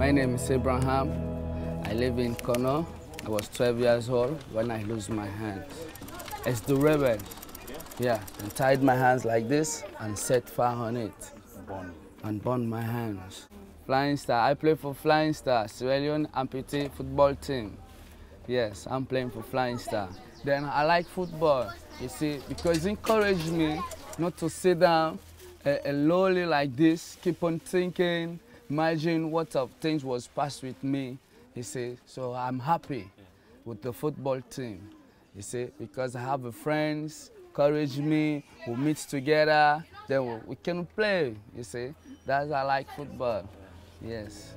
My name is Abraham. I live in Kono. I was 12 years old when I lost my hands. It's the rebels. Yeah, and tied my hands like this and set fire on it. And burned my hands. Flying Star, I play for Flying Star, Sierra Leone Amputee football team. Yes, I'm playing for Flying Star. Then I like football, you see, because it encouraged me not to sit down lowly like this, keep on thinking, imagine what of things was passed with me, you see. So I'm happy with the football team, you see, because I have friends, encourage me, we meet together, then we can play, you see. That's why I like football, yes.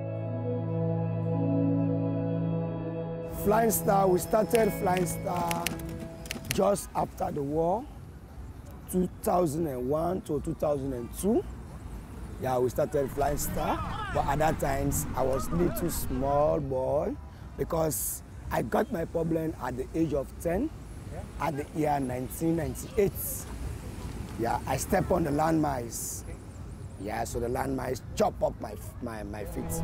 Flying Star, we started Flying Star just after the war, 2001 to 2002. Yeah, we started Flying Star, but at that time I was a little small boy because I got my problem at the age of 10, at the year 1998. Yeah, I stepped on the landmines. Yeah, so the landmines chop up my feet.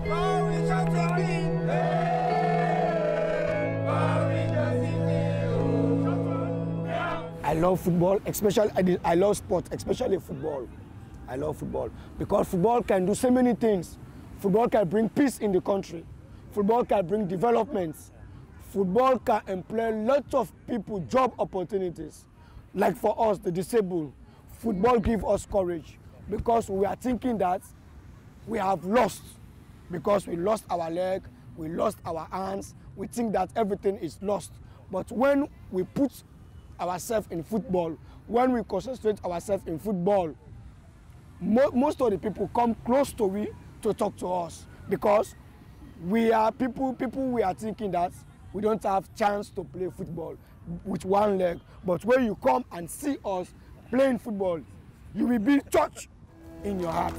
I love football, especially I love sport, especially football. I love football because football can do so many things. Football can bring peace in the country. Football can bring development. Football can employ lots of people job opportunities. Like for us, the disabled, football gives us courage because we are thinking that we have lost because we lost our leg, we lost our hands, we think that everything is lost. But when we put ourselves in football, when we concentrate ourselves in football, most of the people come close to we to talk to us because we are people we are thinking that we don't have chance to play football with one leg. But when you come and see us playing football, you will be touched in your heart.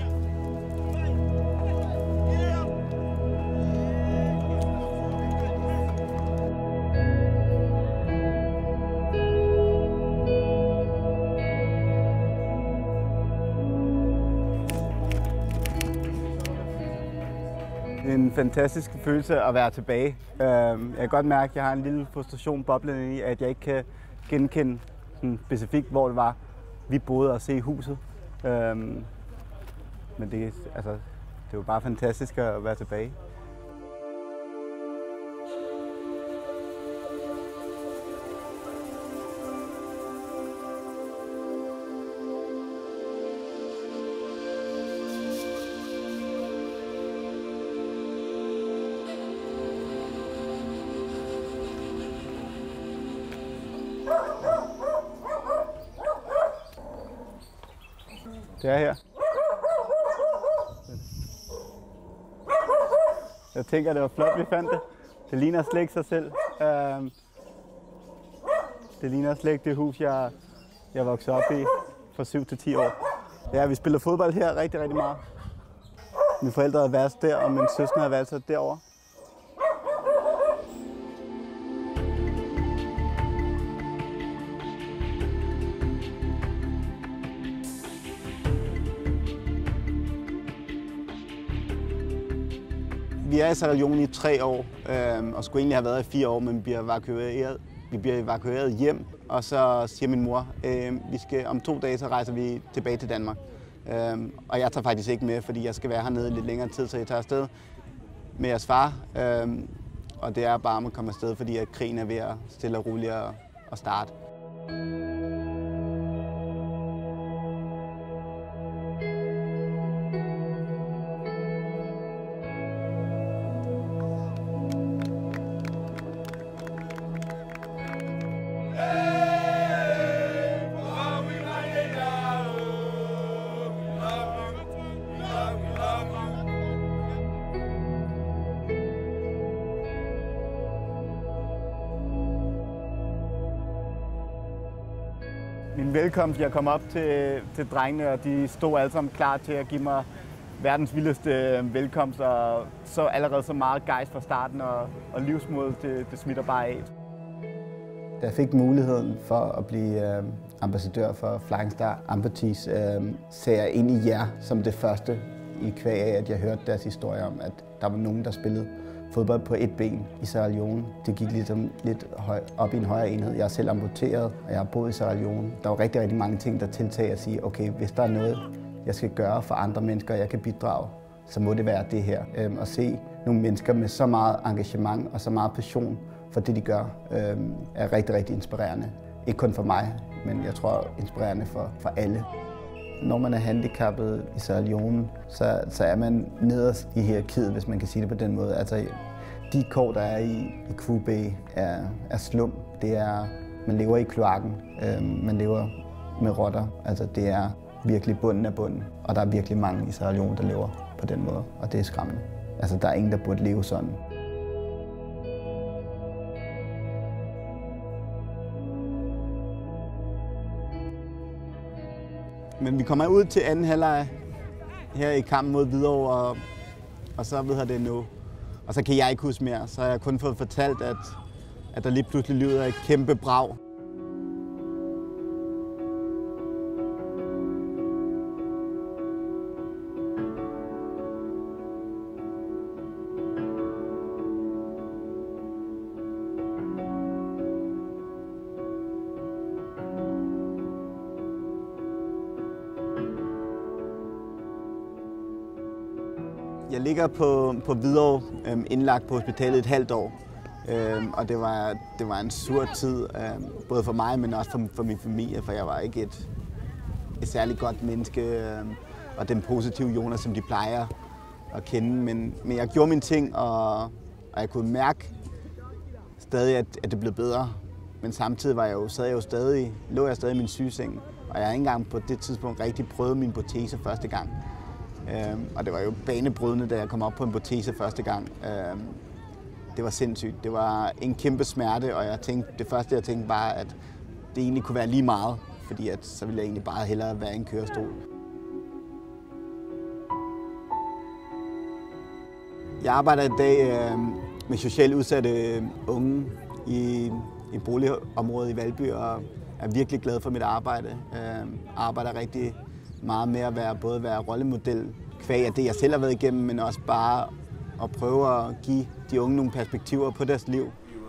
Det er en fantastisk følelse at være tilbage. Jeg kan godt mærke, at jeg har en lille frustration boblende i, at jeg ikke kan genkende specifikt, hvor det var, vi boede og se huset. Men det er jo bare fantastisk at være tilbage. Det er her. Jeg tænker, det var flot, vi fandt det. Det ligner slet ikke sig selv. Det ligner slet ikke det hus, jeg voksede op i for 7 til 10 år. Ja, vi spiller fodbold her rigtig, rigtig meget. Mine forældre havde været der, og min søster havde været derovre. Vi er i Sierra Leone i 3 år, og skulle egentlig have været i 4 år, men vi bliver evakueret hjem. Og så siger min mor, om 2 dage så rejser vi tilbage til Danmark. Og jeg tager faktisk ikke med, fordi jeg skal være hernede lidt længere tid, så jeg tager afsted med jeres far. Og det er bare om at komme afsted, fordi at krigen er ved at stille og roligt at starte. Min velkomst, jeg kom op til drengene, og de stod alle sammen klar til at give mig verdens vildeste velkomst, og så allerede så meget gejst fra starten, og livsmod, det smitter bare af. Da jeg fik muligheden for at blive ambassadør for Flying Star Amputees, ser jeg ind i jer som det første i kvæg af, at jeg hørte deres historie om, at der var nogen, der spillede fodbold på et ben i Sierra Leone. Det gik ligesom lidt op i en højere enhed. Jeg er selv amputeret, og jeg har boet i Sierra Leone. Der var rigtig, rigtig mange ting, der tiltager at sige, okay, hvis der er noget, jeg skal gøre for andre mennesker, jeg kan bidrage, så må det være det her. At se nogle mennesker med så meget engagement og så meget passion for det, de gør, er rigtig, rigtig inspirerende. Ikke kun for mig, men jeg tror inspirerende for alle. Når man er handicappet i Sierra Leone, så er man nederst i hierarkiet, hvis man kan sige det på den måde. Altså, de kår, der er i COPA er slum. Det er, man lever i kloakken, man lever med rotter. Altså, det er virkelig bunden af bunden. Og der er virkelig mange i Sierra Leone, der lever på den måde, og det er skræmmende. Altså, der er ingen, der burde leve sådan. Men vi kommer ud til anden halvleg her i kampen mod Hvidovre, og så ved jeg det nu. Og så kan jeg ikke huske mere. Så har jeg kun fået fortalt, at der lige pludselig lyder et kæmpe brag. Jeg ligger på Hvidovre, indlagt på hospitalet et halvt år, og det var en sur tid, både for mig, men også for min familie, for jeg var ikke et særligt godt menneske, og den positive Jonas, som de plejer at kende, men jeg gjorde mine ting, og jeg kunne mærke stadig, at det blev bedre, men samtidig lå jeg stadig i min sygeseng, og jeg har ikke engang på det tidspunkt rigtig prøvet min protese første gang. Og det var jo banebrydende, da jeg kom op på en protese første gang. Det var sindssygt. Det var en kæmpe smerte, og det første jeg tænkte bare, at det egentlig kunne være lige meget, fordi så ville jeg egentlig bare hellere være i en kørestol. Jeg arbejder i dag med socialt udsatte unge i boligområdet i Valby, og er virkelig glad for mit arbejde. Arbejder rigtig meget med at være rollemodel, kvæg af det, jeg selv har været igennem, men også bare at prøve at give de unge nogle perspektiver på deres liv.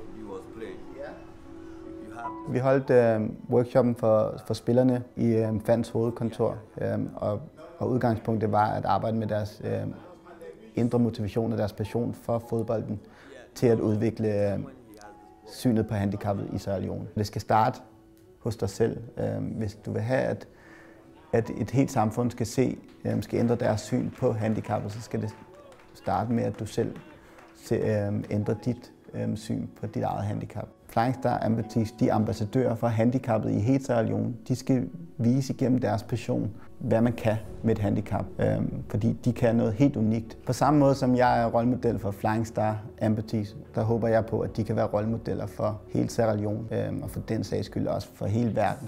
Vi holdt workshoppen for spillerne i FANTs hovedkontor, og udgangspunktet var at arbejde med deres indre motivation og deres passion for fodbolden til at udvikle synet på handicappet i Sierra Leone. Det skal starte hos dig selv, hvis du vil have, at et helt samfund skal ændre deres syn på handicappet, så skal det starte med, at du selv ændrer dit syn på dit eget handicap. Flying Star Amputees, de er ambassadører for handicappet i hele Sierra Leone. De skal vise igennem deres passion, hvad man kan med et handicap, fordi de kan noget helt unikt. På samme måde som jeg er rollemodel for Flying Star Amputees, der håber jeg på, at de kan være rollemodeller for hele Sierra Leone, og for den sags skyld også for hele verden.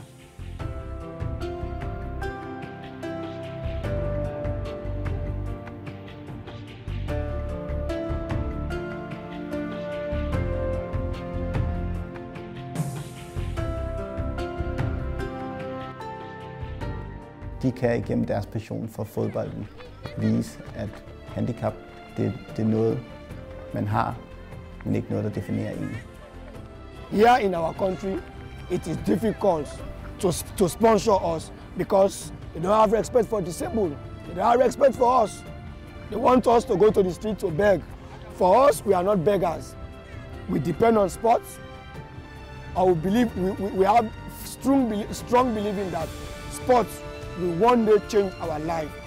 De kan igennem deres passion for fodbolden vise, at handicap det er noget, man har, men ikke noget, der definerer en. Here in our country, it is difficult to sponsor us because they don't have respect for disabled. They don't have respect for us. They want us to go to the street to beg. For us, we are not beggars. We depend on sports. And we have strong belief in that sports will one day change our life.